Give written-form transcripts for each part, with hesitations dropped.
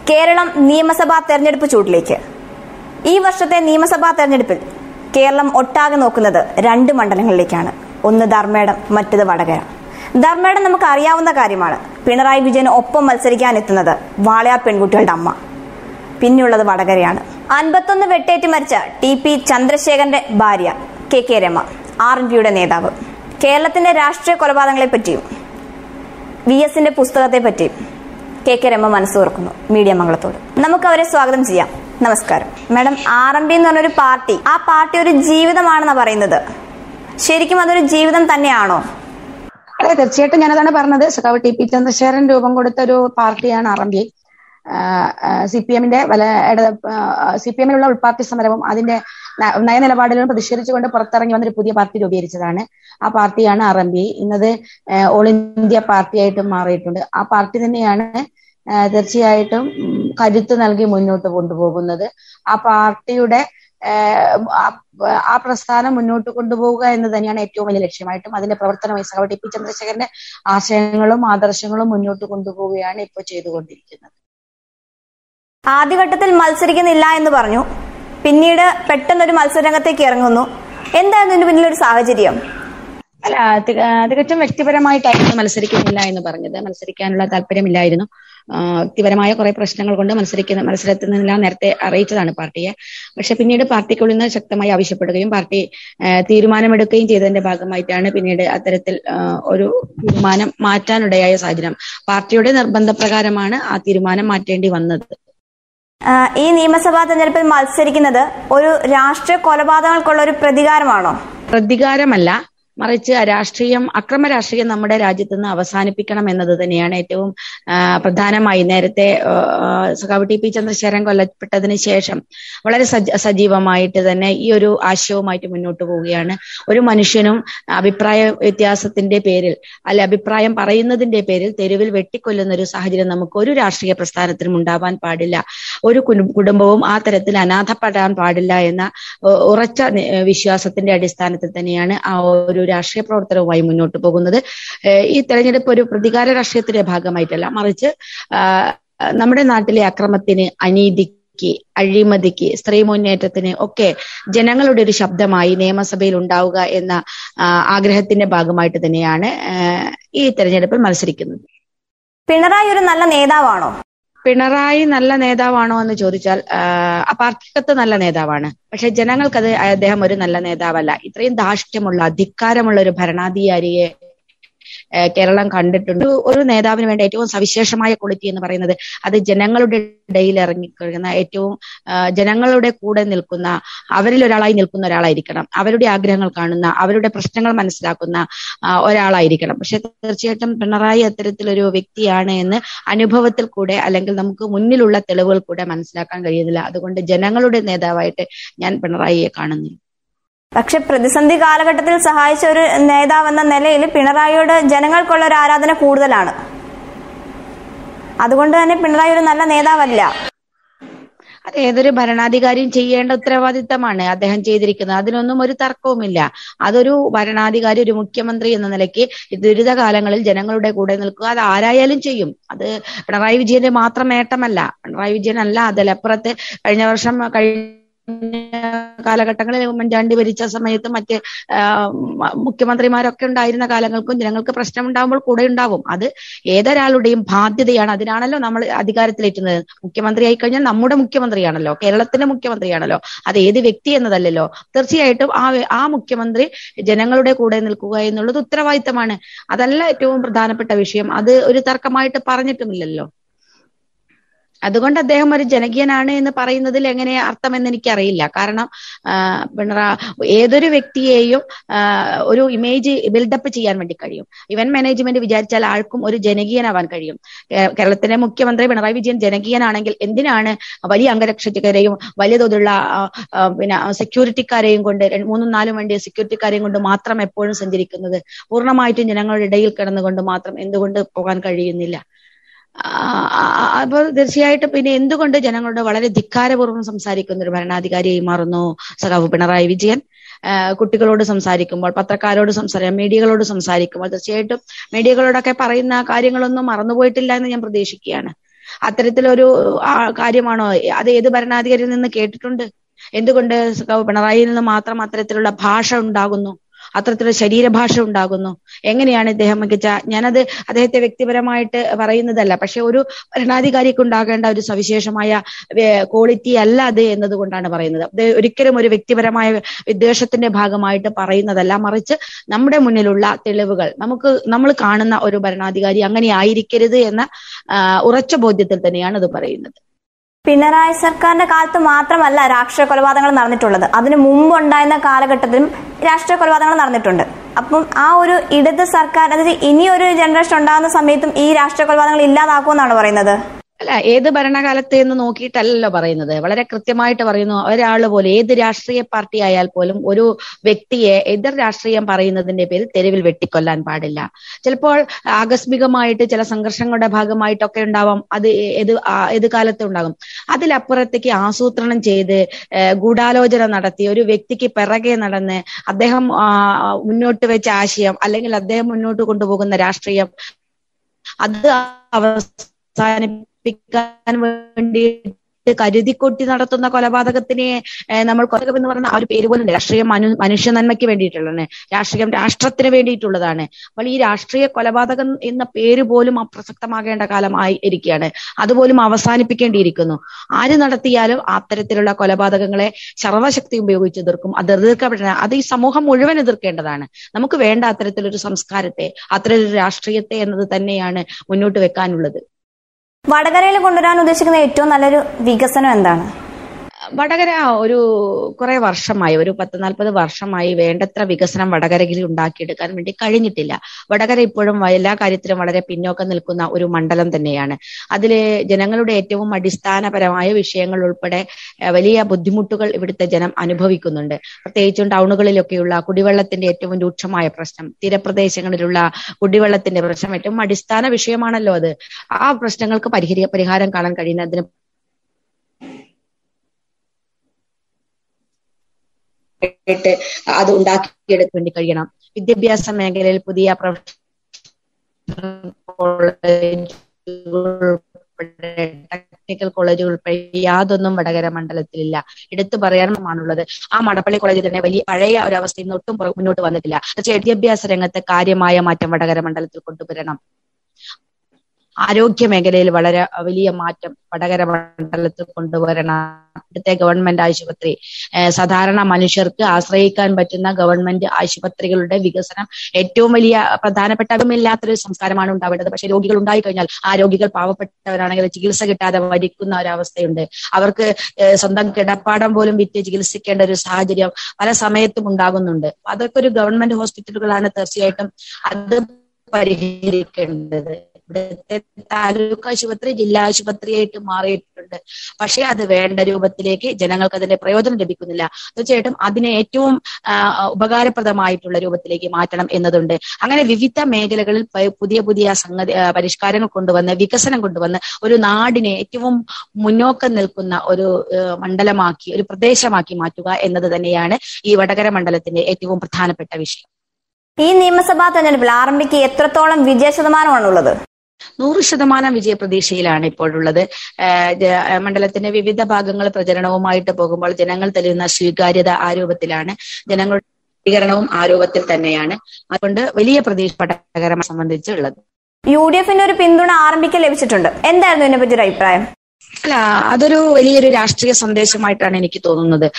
കേരളം നിയമസഭാ തെരഞ്ഞെടുപ്പ് ചൂടിലേക്ക്. ഈ വർഷത്തെ നിയമസഭാ തെരഞ്ഞെടുപ്പിൽ കേരളം ഒട്ടാകെ നോക്കുന്നത് 2 മണ്ഡലങ്ങളിലേക്കാണ്. ഒന്ന് ധർമ്മേടം, മറ്റത് വടകര. ധർമ്മേടം നമുക്ക് അറിയാവുന്ന കാര്യമാണ്. പിണറായി വിജയന് ഒപ്പം മത്സരിക്കാനെത്തുന്നത് വാളയാർ പെൺകുട്ടികളുടെ അമ്മ. പിന്നെയുള്ളത് വടകരയാണ്. 51 വെട്ടേറ്റ് മരിച്ച TP ചന്ദ്രശേഖരന്റെ ഭാര്യ KK രമ, RNPയുടെ നേതാവ്. കേരളത്തിന്റെ രാഷ്ട്രീയ കൊലപാതകങ്ങളെ പറ്റിയും VSന്റെ പുസ്തകത്തെ പറ്റിയും KK രമ മനസ്സ് തുറക്കുന്നു മീഡിയ മംഗളത്തോട്. നമുക്ക് അവരെ സ്വാഗതം ചെയ്യാം. നമസ്കാരം മാഡം. RNP എന്ന് പറഞ്ഞൊരു പാർട്ടി, ആ പാർട്ടി ഒരു ജീവിതമാണെന്നാ പറയുന്നത്. ശരിക്കും അതൊരു ജീവിതം തന്നെയാണോ? അതെ, തീർച്ചയായിട്ടും ഞാനതാണ് പറഞ്ഞത്. സഖാവ് TP ചന്ദ്രശേഖരൻ രൂപം കൊടുത്ത ഒരു പാർട്ടിയാണ് RNP. CPMലുള്ള ഉൾപാർട്ടി സമരവും അതിന്റെ നയനിലപാടുകളും പ്രതിഷേധിച്ചുകൊണ്ട് പുറത്തിറങ്ങി വന്നൊരു പുതിയ പാർട്ടി രൂപീകരിച്ചതാണ്. ആ പാർട്ടിയാണ് RNP. ഇന്നത് ഓൾ ഇന്ത്യ പാർട്ടിയായിട്ടും മാറിയിട്ടുണ്ട്. ആ പാർട്ടി തന്നെയാണ് തീർച്ചയായിട്ടും കരുത്ത് നൽകി മുന്നോട്ട് കൊണ്ടുപോകുന്നത്. ആ പാർട്ടിയുടെ ആ പ്രസ്ഥാനം മുന്നോട്ട് കൊണ്ടുപോവുക എന്ന് തന്നെയാണ് ഏറ്റവും വലിയ ലക്ഷ്യമായിട്ടും അതിന്റെ പ്രവർത്തനമായി സഖാവ് TP ചന്ദ്രശേഖരന്റെ ആശയങ്ങളും ആദർശങ്ങളും മുന്നോട്ട് കൊണ്ടുപോവുകയാണ് ഇപ്പോൾ ചെയ്തുകൊണ്ടിരിക്കുന്നത്. ആദ്യഘട്ടത്തിൽ മത്സരിക്കുന്നില്ല എന്ന് പറഞ്ഞു, പിന്നീട് പെട്ടെന്നൊരു മത്സരരംഗത്തേക്ക് ഇറങ്ങുന്നു. എന്തായിരുന്നു ഇതിന് പിന്നിലൊരു സാഹചര്യം? അല്ല, തികച്ചും വ്യക്തിപരമായിട്ടായിരുന്നു മത്സരിക്കുന്നില്ല എന്ന് പറഞ്ഞത്. മത്സരിക്കാനുള്ള താല്പര്യമില്ലായിരുന്നു. വ്യക്തിപരമായ കുറെ പ്രശ്നങ്ങൾ കൊണ്ട് മത്സരത്തിൽ നിന്നെല്ലാം നേരത്തെ അറിയിച്ചതാണ് പാർട്ടിയെ. പക്ഷെ പിന്നീട് പാർട്ടിക്കുള്ളിൽ നിന്ന് ശക്തമായി ആവശ്യപ്പെടുകയും പാർട്ടി തീരുമാനമെടുക്കുകയും ചെയ്തതിന്റെ ഭാഗമായിട്ടാണ് പിന്നീട് അത്തരത്തിൽ ഒരു തീരുമാനം മാറ്റാനിടയായ സാഹചര്യം. പാർട്ടിയുടെ നിർബന്ധപ്രകാരമാണ് ആ തീരുമാനം മാറ്റേണ്ടി വന്നത്. ഈ നിയമസഭാ തെരഞ്ഞെടുപ്പിൽ മത്സരിക്കുന്നത് ഒരു രാഷ്ട്രീയ കൊലപാതകങ്ങൾക്കുള്ള ഒരു പ്രതികാരമാണോ? പ്രതികാരമല്ല, മറിച്ച് അക്രമ രാഷ്ട്രീയം നമ്മുടെ രാജ്യത്ത് നിന്ന് അവസാനിപ്പിക്കണം എന്നത് തന്നെയാണ് ഏറ്റവും പ്രധാനമായി. നേരത്തെ സഖാവ് TP ചന്ദ്രശേഖരൻ കൊല്ലപ്പെട്ടതിന് ശേഷം വളരെ സജീവമായിട്ട് തന്നെ ഈ ഒരു ആശയവുമായിട്ട് മുന്നോട്ട് പോവുകയാണ്. ഒരു മനുഷ്യനും അഭിപ്രായ വ്യത്യാസത്തിന്റെ പേരിൽ അല്ലെ അഭിപ്രായം പറയുന്നതിന്റെ പേരിൽ തെരുവിൽ വെട്ടിക്കൊല്ലുന്ന ഒരു സാഹചര്യം നമുക്ക് ഒരു രാഷ്ട്രീയ പ്രസ്ഥാനത്തിനും ഉണ്ടാവാൻ പാടില്ല. ഒരു കുടുംബവും ആ തരത്തിൽ അനാഥപ്പെടാൻ പാടില്ല എന്ന ഉറച്ച വിശ്വാസത്തിന്റെ അടിസ്ഥാനത്തിൽ തന്നെയാണ് ആ ഒരു രാഷ്ട്രീയ പ്രവർത്തനവുമായി മുന്നോട്ട് പോകുന്നത്. ഈ തെരഞ്ഞെടുപ്പ് ഒരു പ്രതികാര രാഷ്ട്രീയത്തിന്റെ ഭാഗമായിട്ടല്ല, മറിച്ച് നമ്മുടെ നാട്ടിലെ അക്രമത്തിന്, അനീതിക്ക്, അഴിമതിക്ക്, സ്ത്രീ മുന്നേറ്റത്തിന് ഒക്കെ ജനങ്ങളുടെ ഒരു ശബ്ദമായി നിയമസഭയിൽ ഉണ്ടാവുക എന്ന ആഗ്രഹത്തിന്റെ ഭാഗമായിട്ട് തന്നെയാണ് ഈ തെരഞ്ഞെടുപ്പിൽ മത്സരിക്കുന്നത്. പിണറായി ഒരു നല്ല നേതാവാണോ? പിണറായി നല്ല നേതാവാണോ എന്ന് ചോദിച്ചാൽ ആ പാർട്ടിക്കകത്ത് നല്ല നേതാവാണ്. പക്ഷെ ജനങ്ങൾക്കത് അദ്ദേഹം ഒരു നല്ല നേതാവല്ല. ഇത്രയും ധാർഷ്ട്യമുള്ള, ധിക്കാരമുള്ള ഒരു ഭരണാധികാരിയെ കേരളം കണ്ടിട്ടുണ്ട്. ഒരു നേതാവിന് വേണ്ട ഏറ്റവും സവിശേഷമായ ക്വാളിറ്റി എന്ന് പറയുന്നത് അത് ജനങ്ങളുടെ ഇടയിൽ ഇറങ്ങിക്കഴിയുന്ന, ഏറ്റവും ജനങ്ങളുടെ കൂടെ നിൽക്കുന്ന, അവരിൽ ഒരാളായി നിൽക്കുന്ന ഒരാളായിരിക്കണം. അവരുടെ ആഗ്രഹങ്ങൾ കാണുന്ന, അവരുടെ പ്രശ്നങ്ങൾ മനസ്സിലാക്കുന്ന ഒരാളായിരിക്കണം. പക്ഷെ തീർച്ചയായിട്ടും പിണറായി അത്തരത്തിലൊരു വ്യക്തിയാണ് എന്ന് അനുഭവത്തിൽ കൂടെ അല്ലെങ്കിൽ നമുക്ക് മുന്നിലുള്ള തെളിവുകൾ കൂടെ മനസ്സിലാക്കാൻ കഴിയുന്നില്ല. അതുകൊണ്ട് ജനങ്ങളുടെ നേതാവായിട്ട് ഞാൻ പിണറായിയെ കാണുന്നില്ല. പക്ഷെ പ്രതിസന്ധി കാലഘട്ടത്തിൽ സഹായിച്ച ഒരു നേതാവെന്ന നിലയിൽ പിണറായിയോട് ജനങ്ങൾക്കുള്ള ഒരു ആരാധന കൂടുതലാണ്. അതുകൊണ്ട് തന്നെ പിണറായി ഒരു നല്ല നേതാവല്ല. അത് ഏതൊരു ഭരണാധികാരിയും ചെയ്യേണ്ട ഉത്തരവാദിത്തമാണ് അദ്ദേഹം ചെയ്തിരിക്കുന്നത്. അതിനൊന്നും ഒരു തർക്കവുമില്ല. അതൊരു ഭരണാധികാരി, ഒരു മുഖ്യമന്ത്രി എന്ന നിലയ്ക്ക് ദുരിതകാലങ്ങളിൽ ജനങ്ങളുടെ കൂടെ നിൽക്കുക അത് ആരായാലും ചെയ്യും. അത് പിണറായി വിജയന്റെ മാത്രം നേട്ടമല്ല. പിണറായി വിജയൻ അല്ല, അതിലപ്പുറത്ത് കഴിഞ്ഞ വർഷം കാലഘട്ടങ്ങളിൽ ഉമ്മൻചാണ്ടി ഭരിച്ച സമയത്തും മറ്റ് മുഖ്യമന്ത്രിമാരൊക്കെ ഉണ്ടായിരുന്ന കാലങ്ങൾക്കും ജനങ്ങൾക്ക് പ്രശ്നം ഉണ്ടാകുമ്പോൾ കൂടെ ഉണ്ടാവും. അത് ഏതൊരാളുടെയും ബാധ്യതയാണ്. അതിനാണല്ലോ നമ്മൾ അധികാരത്തിലേറ്റുന്നത്. മുഖ്യമന്ത്രി ആയി കഴിഞ്ഞാൽ നമ്മുടെ മുഖ്യമന്ത്രിയാണല്ലോ, കേരളത്തിന്റെ മുഖ്യമന്ത്രിയാണല്ലോ. അത് ഏത് വ്യക്തി എന്നതല്ലല്ലോ. തീർച്ചയായിട്ടും ആ മുഖ്യമന്ത്രി ജനങ്ങളുടെ കൂടെ നിൽക്കുക എന്നുള്ളത് ഉത്തരവാദിത്തമാണ്. അതല്ല ഏറ്റവും പ്രധാനപ്പെട്ട വിഷയം. അത് ഒരു തർക്കമായിട്ട് പറഞ്ഞിട്ടുമില്ലല്ലോ. അതുകൊണ്ട് അദ്ദേഹം ഒരു ജനകീയനാണ് എന്ന് പറയുന്നതിൽ എങ്ങനെ അർത്ഥമെന്ന് എനിക്കറിയില്ല. കാരണം ഏതൊരു വ്യക്തിയെയും ഒരു ഇമേജ് ബിൽഡപ്പ് ചെയ്യാൻ വേണ്ടി കഴിയും. ഇവന്റ് മാനേജ്മെന്റ് വിചാരിച്ചാൽ ആർക്കും ഒരു ജനകീയനാവാൻ കഴിയും. കേരളത്തിലെ മുഖ്യമന്ത്രി പിണറായി വിജയൻ ജനകീയനാണെങ്കിൽ എന്തിനാണ് വലിയ അംഗരക്ഷകരെയും വലിയ തോതിലുള്ള സെക്യൂരിറ്റിക്കാരെയും കൊണ്ട് 3-4 വണ്ടി സെക്യൂരിറ്റിക്കാരെയും കൊണ്ട് മാത്രം എപ്പോഴും സഞ്ചരിക്കുന്നത്? പൂർണ്ണമായിട്ടും ജനങ്ങളുടെ ഇടയിൽ കിടന്നുകൊണ്ട് മാത്രം എന്തുകൊണ്ട് പോകാൻ കഴിയുന്നില്ല? അപ്പോൾ തീർച്ചയായിട്ടും പിന്നെ എന്തുകൊണ്ട് ജനങ്ങളോട് വളരെ ധിക്കാരപൂർവ്വം സംസാരിക്കുന്ന ഒരു ഭരണാധികാരിയായി മാറുന്നു സഖാവ് പിണറായി വിജയൻ? കുട്ടികളോട് സംസാരിക്കുമ്പോൾ, പത്രക്കാരോട് മീഡിയകളോട് സംസാരിക്കുമ്പോൾ തീർച്ചയായിട്ടും മീഡിയകളോടൊക്കെ പറയുന്ന കാര്യങ്ങളൊന്നും മറന്നുപോയിട്ടില്ല എന്ന് ഞാൻ പ്രതീക്ഷിക്കുകയാണ്. അത്തരത്തിലൊരു കാര്യമാണോ? അത് ഏത് ഭരണാധികാരിയിൽ നിന്ന് കേട്ടിട്ടുണ്ട്? എന്തുകൊണ്ട് പിണറായിയിൽ നിന്ന് മാത്രം അത്തരത്തിലുള്ള ഭാഷ ഉണ്ടാകുന്നു, അത്തരത്തിലുള്ള ശരീരഭാഷ ഉണ്ടാകുന്നു? എങ്ങനെയാണ് ഇദ്ദേഹം മികച്ച? ഞാനത് അദ്ദേഹത്തെ വ്യക്തിപരമായിട്ട് പറയുന്നതല്ല, പക്ഷെ ഒരു ഭരണാധികാരിക്ക് ഉണ്ടാകേണ്ട ഒരു സവിശേഷമായ ക്വാളിറ്റി അല്ല അത് എന്നതുകൊണ്ടാണ് പറയുന്നത്. അത് ഒരിക്കലും ഒരു വ്യക്തിപരമായ വിദ്വേഷത്തിന്റെ ഭാഗമായിട്ട് പറയുന്നതല്ല, മറിച്ച് നമ്മുടെ മുന്നിലുള്ള തെളിവുകൾ, നമ്മൾ കാണുന്ന ഒരു ഭരണാധികാരി അങ്ങനെ ആയിരിക്കരുത് എന്ന ഉറച്ച ബോധ്യത്തിൽ തന്നെയാണ് അത് പറയുന്നത്. പിണറായി സർക്കാരിന്റെ കാലത്ത് മാത്രമല്ല രാഷ്ട്രീയ കൊലപാതകങ്ങൾ നടന്നിട്ടുള്ളത്, അതിനു മുമ്പുണ്ടായിരുന്ന കാലഘട്ടത്തിലും രാഷ്ട്രീയ കൊലപാതകങ്ങൾ നടന്നിട്ടുണ്ട്. അപ്പം ആ ഒരു ഇടത് സർക്കാർ, അതായത് ഇനിയൊരു ജനറേഷൻ ഉണ്ടാകുന്ന സമയത്തും ഈ രാഷ്ട്രീയ കൊലപാതകങ്ങൾ ഇല്ലാതാക്കുമെന്നാണ് പറയുന്നത്. അല്ല, ഏത് ഭരണകാലത്ത് എന്ന് നോക്കിയിട്ടല്ലല്ലോ പറയുന്നത്. വളരെ കൃത്യമായിട്ട് പറയുന്നു. ഒരാള് പോലും, ഏത് രാഷ്ട്രീയ പാർട്ടി ആയാൽ പോലും ഒരു വ്യക്തിയെ എതിർ രാഷ്ട്രീയം പറയുന്നതിന്റെ പേരിൽ തെരുവിൽ വെട്ടിക്കൊല്ലാൻ പാടില്ല. ചിലപ്പോൾ ആകസ്മികമായിട്ട് ചില സംഘർഷങ്ങളുടെ ഭാഗമായിട്ടൊക്കെ ഉണ്ടാവാം, അത് ഏത് കാലത്തും ഉണ്ടാകും. അതിലപ്പുറത്തേക്ക് ആസൂത്രണം ചെയ്ത് ഗൂഢാലോചന നടത്തി ഒരു വ്യക്തിക്ക് പിറകെ നടന്ന് അദ്ദേഹം മുന്നോട്ട് വെച്ച ആശയം അല്ലെങ്കിൽ അദ്ദേഹം മുന്നോട്ട് കൊണ്ടുപോകുന്ന രാഷ്ട്രീയം അത് അവസാനിപ്പിക്കാൻ വേണ്ടിയിട്ട് കരുതിക്കൊട്ടി നടത്തുന്ന കൊലപാതകത്തിനെ നമ്മൾ കൊലപാതകം എന്ന് പറഞ്ഞ ആ ഒരു പേര് പോലും രാഷ്ട്രീയം മനുഷ്യ നന്മയ്ക്ക് വേണ്ടിയിട്ടുള്ളതാണ്, രാഷ്ട്രീയം രാഷ്ട്രത്തിന് വേണ്ടിയിട്ടുള്ളതാണ്. അപ്പോൾ ഈ രാഷ്ട്രീയ കൊലപാതകം എന്ന പേര് പോലും അപ്രസക്തമാകേണ്ട കാലമായി ഇരിക്കുകയാണ്. അതുപോലും അവസാനിപ്പിക്കേണ്ടിയിരിക്കുന്നു. ആര് നടത്തിയാലും അത്തരത്തിലുള്ള കൊലപാതകങ്ങളെ സർവശക്തി ഉപയോഗിച്ച് എതിർക്കും. അത് എതിർക്കപ്പെടണം. അത് ഈ സമൂഹം മുഴുവൻ എതിർക്കേണ്ടതാണ്. നമുക്ക് വേണ്ട അത്തരത്തിലൊരു സംസ്കാരത്തെ, അത്തരത്തിലൊരു രാഷ്ട്രീയത്തെ എന്നത് തന്നെയാണ് മുന്നോട്ട് വെക്കാനുള്ളത്. വടകരയിൽ കൊണ്ടുവരാൻ ഉദ്ദേശിക്കുന്ന ഏറ്റവും നല്ലൊരു വികസനം എന്താണ്? വടകര കുറെ വർഷമായി, ഒരു 10-40 വർഷമായി വേണ്ടത്ര വികസനം വടകരയിൽ ഉണ്ടാക്കിയെടുക്കാൻ വേണ്ടി കഴിഞ്ഞിട്ടില്ല. വടകര ഇപ്പോഴും എല്ലാ കാര്യത്തിലും വളരെ പിന്നോക്കം നിൽക്കുന്ന ഒരു മണ്ഡലം തന്നെയാണ്. അതില് ജനങ്ങളുടെ ഏറ്റവും അടിസ്ഥാനപരമായ വിഷയങ്ങൾ ഉൾപ്പെടെ വലിയ ബുദ്ധിമുട്ടുകൾ ഇവിടുത്തെ ജനം അനുഭവിക്കുന്നുണ്ട്. പ്രത്യേകിച്ചും ടൗണുകളിലൊക്കെയുള്ള കുടിവെള്ളത്തിന്റെ ഏറ്റവും രൂക്ഷമായ പ്രശ്നം, തീരപ്രദേശങ്ങളിലുള്ള കുടിവെള്ളത്തിന്റെ പ്രശ്നം ഏറ്റവും അടിസ്ഥാന വിഷയമാണല്ലോ അത്. ആ പ്രശ്നങ്ങൾക്ക് പരിഹാരം കാണാൻ കഴിയുന്നതിന് അത് ഉണ്ടാക്കിയെടുക്കാൻ വേണ്ടി കഴിയണം. വിദ്യാഭ്യാസ മേഖലയിൽ പുതിയ ടെക്നിക്കൽ കോളേജുകൾ ഉൾപ്പെടെ യാതൊന്നും വടകര മണ്ഡലത്തിലില്ല. എടുത്തു പറയാനുമാണുള്ളത്. ആ മടപ്പള്ളി കോളേജിൽ തന്നെ വലിയ പഴയ ഒരു അവസ്ഥയിൽ നിന്ന് ഒട്ടും മുന്നോട്ട് വന്നിട്ടില്ല. വിദ്യാഭ്യാസ രംഗത്ത് കാര്യമായ മാറ്റം വടകര മണ്ഡലത്തിൽ കൊണ്ടുവരണം. ആരോഗ്യ മേഖലയിൽ വളരെ വലിയ മാറ്റം വടകര മണ്ഡലത്തിൽ കൊണ്ടുവരണം. ഇവിടുത്തെ ഗവൺമെന്റ് ആശുപത്രി, സാധാരണ മനുഷ്യർക്ക് ആശ്രയിക്കാൻ പറ്റുന്ന ഗവൺമെന്റ് ആശുപത്രികളുടെ വികസനം ഏറ്റവും വലിയ പ്രധാനപ്പെട്ടതുമില്ലാത്തൊരു സംസ്കാരമാണ് ഉണ്ടാവേണ്ടത്. പക്ഷെ രോഗികൾ ഉണ്ടായി കഴിഞ്ഞാൽ ആ രോഗികൾ പാവപ്പെട്ടവരാണെങ്കിൽ ചികിത്സ കിട്ടാതെ മരിക്കുന്ന ഒരവസ്ഥയുണ്ട്. അവർക്ക് സ്വന്തം കിടപ്പാടം പോലും വിറ്റ് ചികിത്സിക്കേണ്ട ഒരു സാഹചര്യം പല സമയത്തും ഉണ്ടാകുന്നുണ്ട്. അതൊക്കെ ഒരു ഗവൺമെന്റ് ഹോസ്പിറ്റലുകളാണ് തീർച്ചയായിട്ടും അത് പരിഹരിക്കേണ്ടത്. ഇവിടുത്തെ താലൂക്ക് ആശുപത്രി ജില്ലാ ആശുപത്രിയായിട്ട് മാറിയിട്ടുണ്ട്. പക്ഷെ അത് വേണ്ട രൂപത്തിലേക്ക് ജനങ്ങൾക്ക് അതിന്റെ പ്രയോജനം ലഭിക്കുന്നില്ല. തീർച്ചയായിട്ടും അതിനെ ഏറ്റവും ഉപകാരപ്രദമായിട്ടുള്ള രൂപത്തിലേക്ക് മാറ്റണം എന്നതുണ്ട്. അങ്ങനെ വിവിധ മേഖലകളിൽ പുതിയ പുതിയ പരിഷ്കാരങ്ങൾ കൊണ്ടുവന്ന് വികസനം കൊണ്ടുവന്ന് ഒരു നാടിനെ ഏറ്റവും മുന്നോക്കം നിൽക്കുന്ന ഒരു മണ്ഡലമാക്കി, ഒരു പ്രദേശമാക്കി മാറ്റുക എന്നത് തന്നെയാണ് ഈ വടകര മണ്ഡലത്തിന്റെ ഏറ്റവും പ്രധാനപ്പെട്ട വിഷയം. ഈ നിയമസഭാ തെരഞ്ഞെടുപ്പിൽ ആർഎംപിക്ക് എത്രത്തോളം വിജയ ശതമാനമാണുള്ളത്? 100% വിജയപ്രതീക്ഷയിലാണ് ഇപ്പോഴുള്ളത്. മണ്ഡലത്തിന്റെ വിവിധ ഭാഗങ്ങൾ പ്രചരണവുമായിട്ട് പോകുമ്പോൾ ജനങ്ങൾ തെളിയുന്ന സ്വീകാര്യത ആ രൂപത്തിലാണ്. ജനങ്ങളുടെ പ്രതികരണവും ആ രൂപത്തിൽ തന്നെയാണ്. അതുകൊണ്ട് വലിയ പ്രതീക്ഷ വടകരയെ സംബന്ധിച്ചുള്ളത്. UDFന്റെ ഒരു പിന്തുണ ആർഎംപിക്ക് ലഭിച്ചിട്ടുണ്ട്. എന്തായിരുന്നു ഇതിനെപ്പറ്റി ഒരു അഭിപ്രായം? അല്ല, അതൊരു വലിയൊരു രാഷ്ട്രീയ സന്ദേശമായിട്ടാണ് എനിക്ക് തോന്നുന്നത്.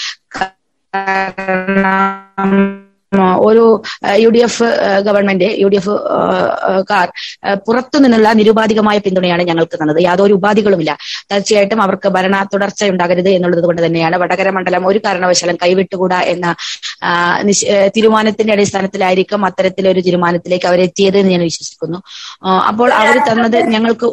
ഒരു UDF ഗവൺമെന്റ്, UDF കാർ പുറത്തു നിന്നുള്ള നിരുപാധികമായ പിന്തുണയാണ് ഞങ്ങൾക്ക് തന്നത്. യാതൊരു ഉപാധികളുമില്ല. തീർച്ചയായിട്ടും അവർക്ക് ഭരണ തുടർച്ച ഉണ്ടാകരുത് എന്നുള്ളത് കൊണ്ട് തന്നെയാണ് വടകര മണ്ഡലം ഒരു കാരണവശാലും കൈവിട്ടുകൂടാ എന്ന തീരുമാനത്തിന്റെ അടിസ്ഥാനത്തിലായിരിക്കും അത്തരത്തിലൊരു തീരുമാനത്തിലേക്ക് അവരെത്തിയത് എന്ന് ഞാൻ വിശ്വസിക്കുന്നു. അപ്പോൾ അവർ തന്നത് ഞങ്ങൾക്ക്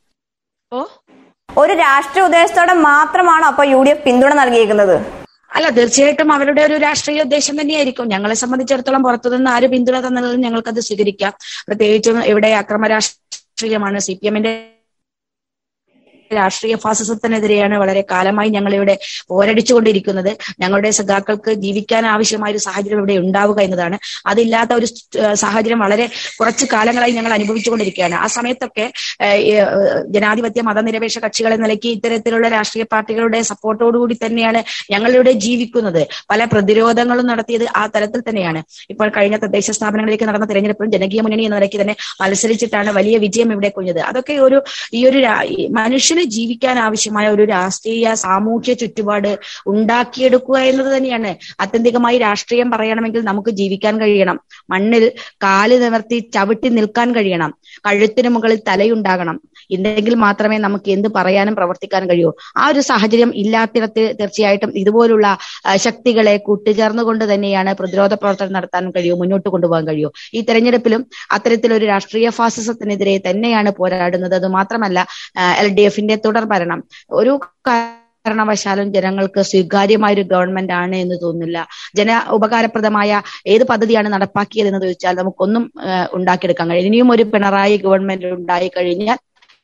ഒരു രാഷ്ട്രീയ ഉദ്ദേശത്തോടെ മാത്രമാണോ അപ്പൊ UDF പിന്തുണ നൽകിയിരിക്കുന്നത്? അല്ല, തീർച്ചയായിട്ടും അവരുടെ ഒരു രാഷ്ട്രീയ ഉദ്ദേശം തന്നെയായിരിക്കും. ഞങ്ങളെ സംബന്ധിച്ചിടത്തോളം പുറത്തുനിന്ന് ആര് പിന്തുണ തന്നതും ഞങ്ങൾക്കത് സ്വീകരിക്കാം. പ്രത്യേകിച്ചും ഇവിടെ അക്രമ രാഷ്ട്രീയമാണ് CPMന്റെ രാഷ്ട്രീയ ഫാസിസത്തിനെതിരെയാണ് വളരെ കാലമായി ഞങ്ങളിവിടെ പോരടിച്ചുകൊണ്ടിരിക്കുന്നത്. ഞങ്ങളുടെ സഖാക്കൾക്ക് ജീവിക്കാൻ ആവശ്യമായ ഒരു സാഹചര്യം ഇവിടെ ഉണ്ടാവുക എന്നതാണ്. അതില്ലാത്ത ഒരു സാഹചര്യം വളരെ കുറച്ച് കാലങ്ങളായി ഞങ്ങൾ അനുഭവിച്ചുകൊണ്ടിരിക്കുകയാണ്. ആ സമയത്തൊക്കെ ജനാധിപത്യ മതനിരപേക്ഷ കക്ഷികൾ എന്ന നിലയ്ക്ക് ഇത്തരത്തിലുള്ള രാഷ്ട്രീയ പാർട്ടികളുടെ സപ്പോർട്ടോടുകൂടി തന്നെയാണ് ഞങ്ങളിവിടെ ജീവിക്കുന്നത്. പല പ്രതിരോധങ്ങളും നടത്തിയത് ആ തരത്തിൽ തന്നെയാണ്. ഇപ്പോൾ കഴിഞ്ഞ തദ്ദേശ സ്ഥാപനങ്ങളിലേക്ക് നടന്ന തെരഞ്ഞെടുപ്പിലും ജനകീയ മുന്നണി എന്ന നിലയ്ക്ക് തന്നെ മത്സരിച്ചിട്ടാണ് വലിയ വിജയം ഇവിടെ കൊഞ്ഞത്. അതൊക്കെ ഈ ഒരു മനുഷ്യന് ജീവിക്കാൻ ആവശ്യമായ ഒരു രാഷ്ട്രീയ സാമൂഹ്യ ചുറ്റുപാട് ഉണ്ടാക്കിയെടുക്കുക എന്നത് തന്നെയാണ്. ആത്യന്തികമായി രാഷ്ട്രീയം പറയണമെങ്കിൽ നമുക്ക് ജീവിക്കാൻ കഴിയണം, മണ്ണിൽ കാല് നിവർത്തി ചവിട്ടി നിൽക്കാൻ കഴിയണം, കഴുത്തിന് മുകളിൽ തലയുണ്ടാകണം. ഇല്ലെങ്കിൽ മാത്രമേ നമുക്ക് എന്ത് പറയാനും പ്രവർത്തിക്കാനും കഴിയൂ. ആ ഒരു സാഹചര്യം ഇല്ലാത്തിടത്ത് തീർച്ചയായിട്ടും ഇതുപോലുള്ള ശക്തികളെ കൂട്ടുചേർന്നുകൊണ്ട് തന്നെയാണ് പ്രതിരോധ പ്രവർത്തനം നടത്താൻ കഴിയൂ, മുന്നോട്ട് കൊണ്ടുപോകാൻ കഴിയൂ. ഈ തെരഞ്ഞെടുപ്പിലും അത്തരത്തിലൊരു രാഷ്ട്രീയ ഫാസിസത്തിനെതിരെ തന്നെയാണ് പോരാടുന്നത്. അത് മാത്രമല്ല, LDFന്റെ തുടർ ഭരണം ഒരു കാരണവശാലും ജനങ്ങൾക്ക് സ്വീകാര്യമായ ഒരു ഗവൺമെന്റ് ആണ് എന്ന് തോന്നുന്നില്ല. ഉപകാരപ്രദമായ ഏത് പദ്ധതിയാണ് നടപ്പാക്കിയതെന്ന് ചോദിച്ചാൽ നമുക്കൊന്നും ഉണ്ടാക്കിയെടുക്കാൻ കഴിയും. ഇനിയും ഒരു പിണറായി ഗവൺമെന്റ് ഉണ്ടായി കഴിഞ്ഞാൽ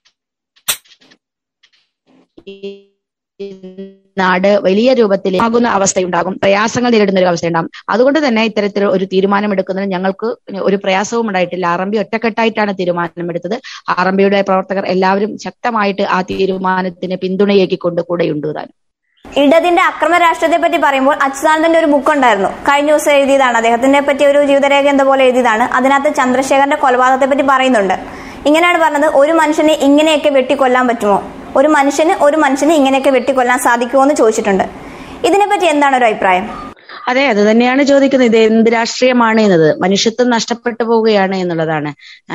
നാട് വലിയ രൂപത്തിലാകുന്ന അവസ്ഥയുണ്ടാകും, പ്രയാസങ്ങൾ നേരിടുന്ന ഒരു അവസ്ഥയുണ്ടാകും. അതുകൊണ്ട് തന്നെ ഇത്തരത്തിൽ ഒരു തീരുമാനമെടുക്കുന്നതിന് ഞങ്ങൾക്ക് ഒരു പ്രയാസവും ഉണ്ടായിട്ടില്ല. RMB ഒറ്റക്കെട്ടായിട്ടാണ് തീരുമാനമെടുത്തത്. RMBയുടെ പ്രവർത്തകർ എല്ലാവരും ശക്തമായിട്ട് ആ തീരുമാനത്തിന് പിന്തുണയേക്കിക്കൊണ്ട് കൂടെയുണ്ട്. താനും ഇടതിന്റെ അക്രമ രാഷ്ട്രീയത്തെ പറ്റി പറയുമ്പോൾ അച്യുതാനന്ദന്റെ ഒരു ബുക്ക് ഉണ്ടായിരുന്നു, കഴിഞ്ഞ ദിവസം എഴുതിയതാണ്. അദ്ദേഹത്തിന്റെ പറ്റി ഒരു ജീവിതരേഖ എന്ന പോലെ എഴുതിയതാണ്. അതിനകത്ത് ചന്ദ്രശേഖരന്റെ കൊലപാതകത്തെ പറ്റി പറയുന്നുണ്ട്. ഇങ്ങനെയാണ് പറഞ്ഞത്: ഒരു മനുഷ്യനെ ഇങ്ങനെയൊക്കെ വെട്ടിക്കൊല്ലാൻ പറ്റുമോ, ഒരു മനുഷ്യനെ ഇങ്ങനെയൊക്കെ വെട്ടിക്കൊല്ലാൻ സാധിക്കുമോ എന്ന് ചോദിച്ചിട്ടുണ്ട്. ഇതിനെപ്പറ്റി എന്താണ് ഒരു അഭിപ്രായം? അതെ, അത് തന്നെയാണ് ചോദിക്കുന്നത്. ഇത് എന്ത് രാഷ്ട്രീയമാണ് എന്നത്, മനുഷ്യത്വം നഷ്ടപ്പെട്ടു പോവുകയാണ് എന്നുള്ളതാണ്.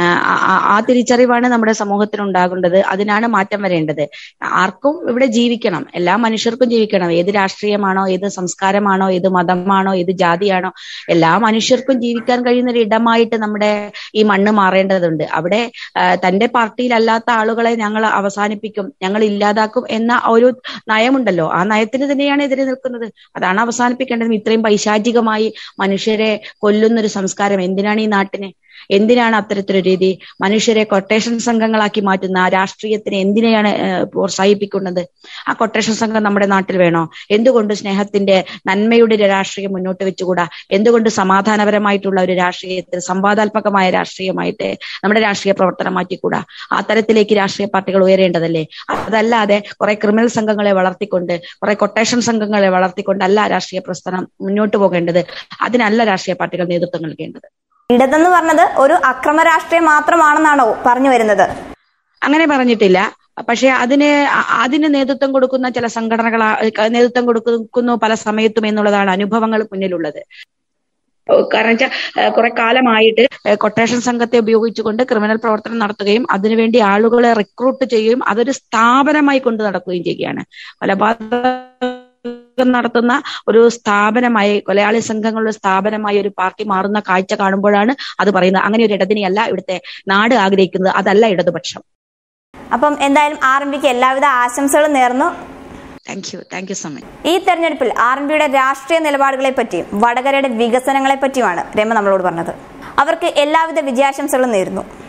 ആ തിരിച്ചറിവാണ് നമ്മുടെ സമൂഹത്തിൽ ഉണ്ടാകേണ്ടത്. അതിനാണ് മാറ്റം വരേണ്ടത്. ആർക്കും ഇവിടെ ജീവിക്കണം, എല്ലാ മനുഷ്യർക്കും ജീവിക്കണം. ഏത് രാഷ്ട്രീയമാണോ, ഏത് സംസ്കാരമാണോ, ഏത് മതമാണോ, ഏത് ജാതിയാണോ, എല്ലാ മനുഷ്യർക്കും ജീവിക്കാൻ കഴിയുന്ന ഒരു ഇടമായിട്ട് നമ്മുടെ ഈ മണ്ണ് മാറേണ്ടതുണ്ട്. അവിടെ തന്റെ പാർട്ടിയിലല്ലാത്ത ആളുകളെ ഞങ്ങൾ അവസാനിപ്പിക്കും, ഞങ്ങൾ ഇല്ലാതാക്കും എന്ന ഒരു നയമുണ്ടല്ലോ, ആ നയത്തിന് തന്നെയാണ് എതിരെ നിൽക്കുന്നത്. അതാണ് അവസാനിപ്പിക്കേണ്ടത്. ഇത്രയും പൈശാചികമായി മനുഷ്യരെ കൊല്ലുന്നൊരു സംസ്കാരം എന്തിനാണ് ഈ നാട്ടിന്? എന്തിനാണ് അത്തരത്തിലൊരു രീതി? മനുഷ്യരെ കൊട്ടേഷൻ സംഘങ്ങളാക്കി മാറ്റുന്ന രാഷ്ട്രീയത്തിനെ എന്തിനെയാണ് പ്രോത്സാഹിപ്പിക്കുന്നത്? ആ കൊട്ടേഷൻ സംഘം നമ്മുടെ നാട്ടിൽ വേണോ? എന്തുകൊണ്ട് സ്നേഹത്തിന്റെ നന്മയുടെ ഒരു രാഷ്ട്രീയം മുന്നോട്ട് വെച്ചുകൂടാ? എന്തുകൊണ്ട് സമാധാനപരമായിട്ടുള്ള ഒരു രാഷ്ട്രീയത്തിൽ, സംവാദാത്മകമായ രാഷ്ട്രീയമായിട്ട് നമ്മുടെ രാഷ്ട്രീയ പ്രവർത്തനം മാറ്റിക്കൂടാ? ആ തരത്തിലേക്ക് രാഷ്ട്രീയ പാർട്ടികൾ ഉയരേണ്ടതല്ലേ? അതല്ലാതെ കുറെ ക്രിമിനൽ സംഘങ്ങളെ വളർത്തിക്കൊണ്ട്, കുറെ കൊട്ടേഷൻ സംഘങ്ങളെ വളർത്തിക്കൊണ്ടല്ല രാഷ്ട്രീയ പ്രസ്ഥാനം മുന്നോട്ട് പോകേണ്ടത്. അതിനല്ല രാഷ്ട്രീയ പാർട്ടികൾ നേതൃത്വം നൽകേണ്ടത്. ഇടതെന്ന് പറഞ്ഞത് ഒരു അക്രമ രാഷ്ട്രീയം മാത്രമാണെന്നാണോ പറഞ്ഞു വരുന്നത്? അങ്ങനെ പറഞ്ഞിട്ടില്ല. പക്ഷെ അതിന് നേതൃത്വം കൊടുക്കുന്ന ചില സംഘടനകൾ നേതൃത്വം കൊടുക്കുന്നു പല സമയത്തും എന്നുള്ളതാണ് അനുഭവങ്ങൾ മുന്നിലുള്ളത്. കാരണം വെച്ചാൽ കുറെ കാലമായിട്ട് കൊട്ടേഷൻ സംഘത്തെ ഉപയോഗിച്ചുകൊണ്ട് ക്രിമിനൽ പ്രവർത്തനം നടത്തുകയും അതിനുവേണ്ടി ആളുകളെ റിക്രൂട്ട് ചെയ്യുകയും അതൊരു സ്ഥാപനമായി കൊണ്ട് നടക്കുകയും ചെയ്യുകയാണ്. കൊലപാതകം നടത്തുന്ന ഒരു സ്ഥാപനമായി, കൊലയാളി സംഘങ്ങളുടെ സ്ഥാപനമായി ഒരു പാർട്ടി മാറുന്ന കാഴ്ച കാണുമ്പോഴാണ് അത് പറയുന്നത്. അങ്ങനെ ഒരു ഇടതിനെയല്ല ഇവിടുത്തെ നാട് ആഗ്രഹിക്കുന്നത്, അതല്ല ഇടതുപക്ഷം. അപ്പം എന്തായാലും RMBക്ക് എല്ലാവിധ ആശംസകളും നേർന്നു. Thank you so much. ഈ തെരഞ്ഞെടുപ്പിൽ RMBയുടെ രാഷ്ട്രീയ നിലപാടുകളെ പറ്റിയും വടകരയുടെ വികസനങ്ങളെ പറ്റിയുമാണ് രമ നമ്മളോട് പറഞ്ഞത്. അവർക്ക് എല്ലാവിധ വിജയാശംസകളും നേരുന്നു.